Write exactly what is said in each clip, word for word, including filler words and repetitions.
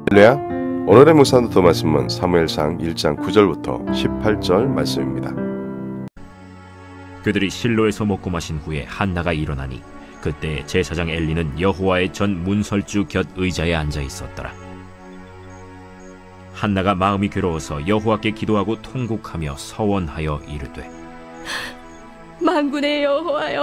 할렐루야. 오늘의 묵상독 말씀은 사무엘상 일 장 구 절부터 십팔 절 말씀입니다. 그들이 실로에서 먹고 마신 후에 한나가 일어나니 그때 제사장 엘리는 여호와의 전 문설주 곁 의자에 앉아 있었더라. 한나가 마음이 괴로워서 여호와께 기도하고 통곡하며 서원하여 이르되, 만군의 여호와여,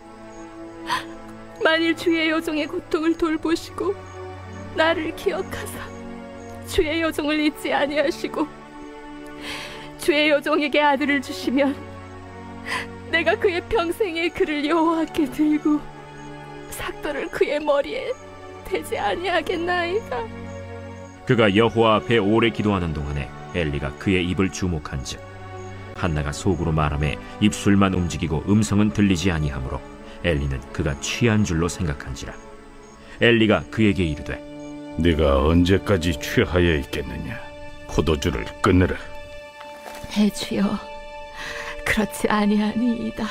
만일 주의 여종의 고통을 돌보시고 나를 기억하사 주의 여종을 잊지 아니하시고 주의 여종에게 아들을 주시면 내가 그의 평생에 그를 여호와께 들고 삭도를 그의 머리에 대지 아니하겠나이다. 그가 여호와 앞에 오래 기도하는 동안에 엘리가 그의 입을 주목한즉 한나가 속으로 말하매 입술만 움직이고 음성은 들리지 아니하므로 엘리는 그가 취한 줄로 생각한지라. 엘리가 그에게 이르되, 네가 언제까지 취하여 있겠느냐? 포도주를 끊으라. 내 주여, 그렇지 아니하니이다.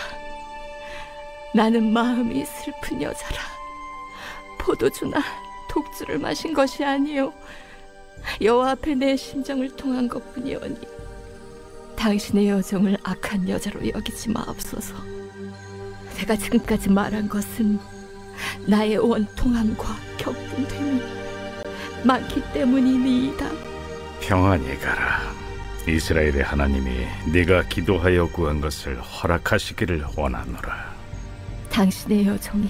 나는 마음이 슬픈 여자라. 포도주나 독주를 마신 것이 아니요 여호와 앞에 내 심정을 통한 것뿐이오니 당신의 여정을 악한 여자로 여기지 마옵소서. 내가 지금까지 말한 것은 나의 원통함과 격분됨이 많기 때문이니이다. 평안히 가라. 이스라엘의 하나님이 네가 기도하여 구한 것을 허락하시기를 원하노라. 당신의 여종이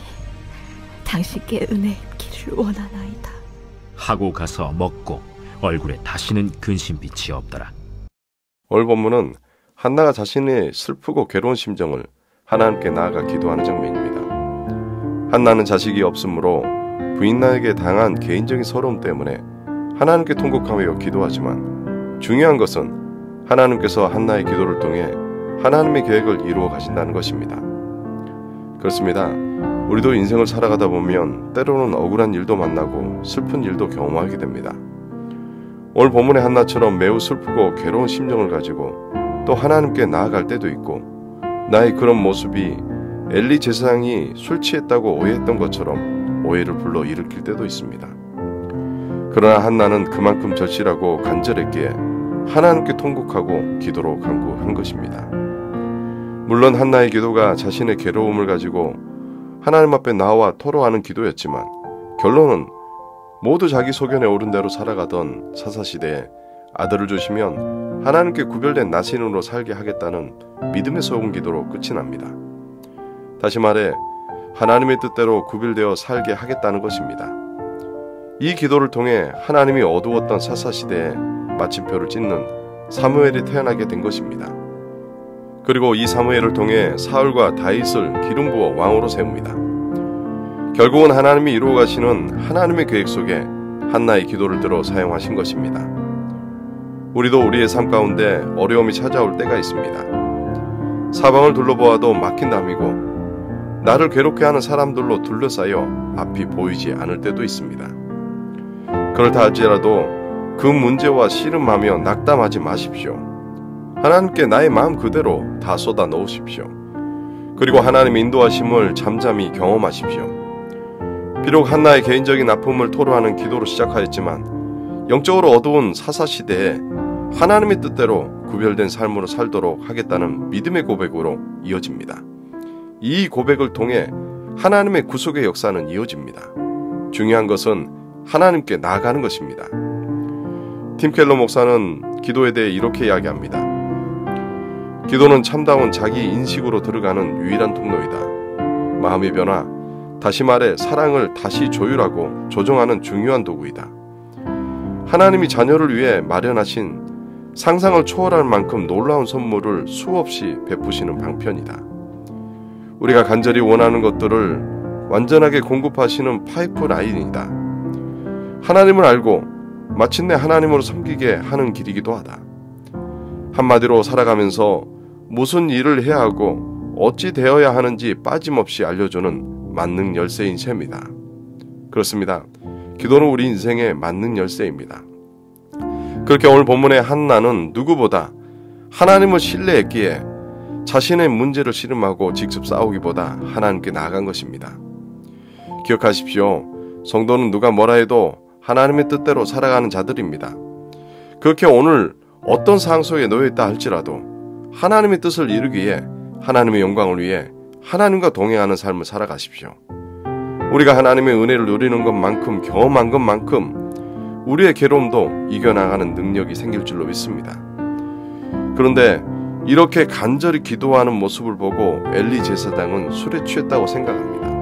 당신께 은혜 입기를 원하나이다. 하고 가서 먹고 얼굴에 다시는 근심빛이 없더라. 오늘 본문은 한나가 자신의 슬프고 괴로운 심정을 하나님께 나아가 기도하는 장면입니다. 한나는 자식이 없으므로 부인에게 당한 개인적인 서러움 때문에 하나님께 통곡하며 기도하지만 중요한 것은 하나님께서 한나의 기도를 통해 하나님의 계획을 이루어 가신다는 것입니다. 그렇습니다. 우리도 인생을 살아가다 보면 때로는 억울한 일도 만나고 슬픈 일도 경험하게 됩니다. 오늘 본문의 한나처럼 매우 슬프고 괴로운 심정을 가지고 또 하나님께 나아갈 때도 있고, 나의 그런 모습이 엘리 제사장이 술 취했다고 오해했던 것처럼 오해를 불러 일으킬 때도 있습니다. 그러나 한나는 그만큼 절실하고 간절했기에 하나님께 통곡하고 기도로 간구한 것입니다. 물론 한나의 기도가 자신의 괴로움을 가지고 하나님 앞에 나와 토로하는 기도였지만 결론은 모두 자기 소견에 오른 대로 살아가던 사사시대에 아들을 주시면 하나님께 구별된 나신으로 살게 하겠다는 믿음의 소원 기도로 끝이 납니다. 다시 말해 하나님의 뜻대로 구별되어 살게 하겠다는 것입니다. 이 기도를 통해 하나님이 어두웠던 사사시대에 마침표를 찍는 사무엘이 태어나게 된 것입니다. 그리고 이 사무엘을 통해 사울과 다윗을 기름 부어 왕으로 세웁니다. 결국은 하나님이 이루어 가시는 하나님의 계획 속에 한나의 기도를 들어 사용하신 것입니다. 우리도 우리의 삶 가운데 어려움이 찾아올 때가 있습니다. 사방을 둘러보아도 막힌 담이고 나를 괴롭게 하는 사람들로 둘러싸여 앞이 보이지 않을 때도 있습니다. 그렇다 할지라도 그 문제와 씨름하며 낙담하지 마십시오. 하나님께 나의 마음 그대로 다 쏟아 넣으십시오. 그리고 하나님의 인도하심을 잠잠히 경험하십시오. 비록 한나의 개인적인 아픔을 토로하는 기도로 시작하였지만 영적으로 어두운 사사시대에 하나님의 뜻대로 구별된 삶으로 살도록 하겠다는 믿음의 고백으로 이어집니다. 이 고백을 통해 하나님의 구속의 역사는 이어집니다. 중요한 것은 하나님께 나아가는 것입니다. 팀 켈러 목사는 기도에 대해 이렇게 이야기합니다. 기도는 참다운 자기 인식으로 들어가는 유일한 통로이다. 마음의 변화, 다시 말해 사랑을 다시 조율하고 조정하는 중요한 도구이다. 하나님이 자녀를 위해 마련하신 상상을 초월할 만큼 놀라운 선물을 수없이 베푸시는 방편이다. 우리가 간절히 원하는 것들을 완전하게 공급하시는 파이프라인이다. 하나님을 알고 마침내 하나님으로 섬기게 하는 길이기도 하다. 한마디로 살아가면서 무슨 일을 해야 하고 어찌 되어야 하는지 빠짐없이 알려주는 만능 열쇠인 셈이다. 그렇습니다. 기도는 우리 인생의 만능 열쇠입니다. 그렇게 오늘 본문의 한나는 누구보다 하나님을 신뢰했기에 자신의 문제를 씨름하고 직접 싸우기보다 하나님께 나아간 것입니다. 기억하십시오. 성도는 누가 뭐라 해도 하나님의 뜻대로 살아가는 자들입니다. 그렇게 오늘 어떤 상황 속에 놓여있다 할지라도 하나님의 뜻을 이루기 위해 하나님의 영광을 위해 하나님과 동행하는 삶을 살아가십시오. 우리가 하나님의 은혜를 누리는 것만큼 경험한 것만큼 우리의 괴로움도 이겨나가는 능력이 생길 줄로 믿습니다. 그런데 이렇게 간절히 기도하는 모습을 보고 엘리 제사장은 술에 취했다고 생각합니다.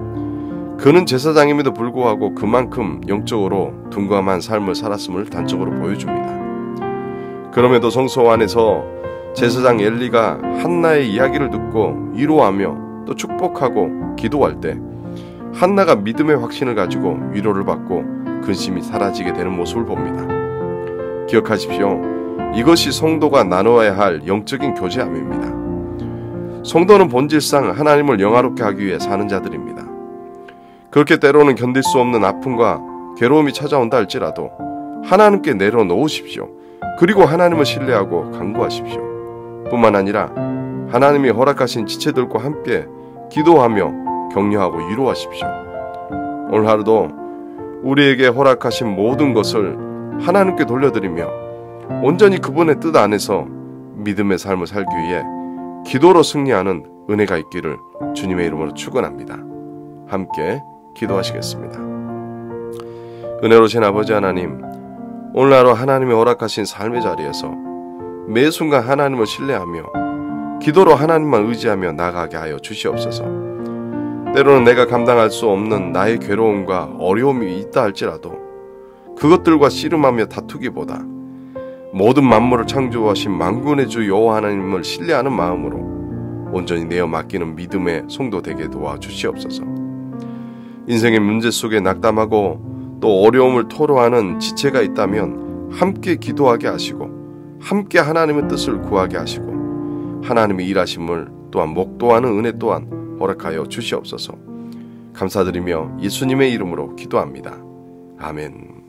그는 제사장임에도 불구하고 그만큼 영적으로 둔감한 삶을 살았음을 단적으로 보여줍니다. 그럼에도 성소 안에서 제사장 엘리가 한나의 이야기를 듣고 위로하며 또 축복하고 기도할 때 한나가 믿음의 확신을 가지고 위로를 받고 근심이 사라지게 되는 모습을 봅니다. 기억하십시오. 이것이 성도가 나누어야 할 영적인 교제함입니다. 성도는 본질상 하나님을 영화롭게 하기 위해 사는 자들입니다. 그렇게 때로는 견딜 수 없는 아픔과 괴로움이 찾아온다 할지라도 하나님께 내려놓으십시오. 그리고 하나님을 신뢰하고 간구하십시오. 뿐만 아니라 하나님이 허락하신 지체들과 함께 기도하며 격려하고 위로하십시오. 오늘 하루도 우리에게 허락하신 모든 것을 하나님께 돌려드리며 온전히 그분의 뜻 안에서 믿음의 삶을 살기 위해 기도로 승리하는 은혜가 있기를 주님의 이름으로 축원합니다. 함께 기도하시겠습니다. 은혜로우신 아버지 하나님, 오늘 하루 하나님이 허락하신 삶의 자리에서 매 순간 하나님을 신뢰하며 기도로 하나님만 의지하며 나가게 하여 주시옵소서. 때로는 내가 감당할 수 없는 나의 괴로움과 어려움이 있다 할지라도 그것들과 씨름하며 다투기보다 모든 만물을 창조하신 만군의 주 여호와 하나님을 신뢰하는 마음으로 온전히 내어 맡기는 믿음의 성도 되게 도와주시옵소서. 인생의 문제 속에 낙담하고 또 어려움을 토로하는 지체가 있다면 함께 기도하게 하시고 함께 하나님의 뜻을 구하게 하시고 하나님의 일하심을 또한 목도하는 은혜 또한 허락하여 주시옵소서. 감사드리며 예수님의 이름으로 기도합니다. 아멘.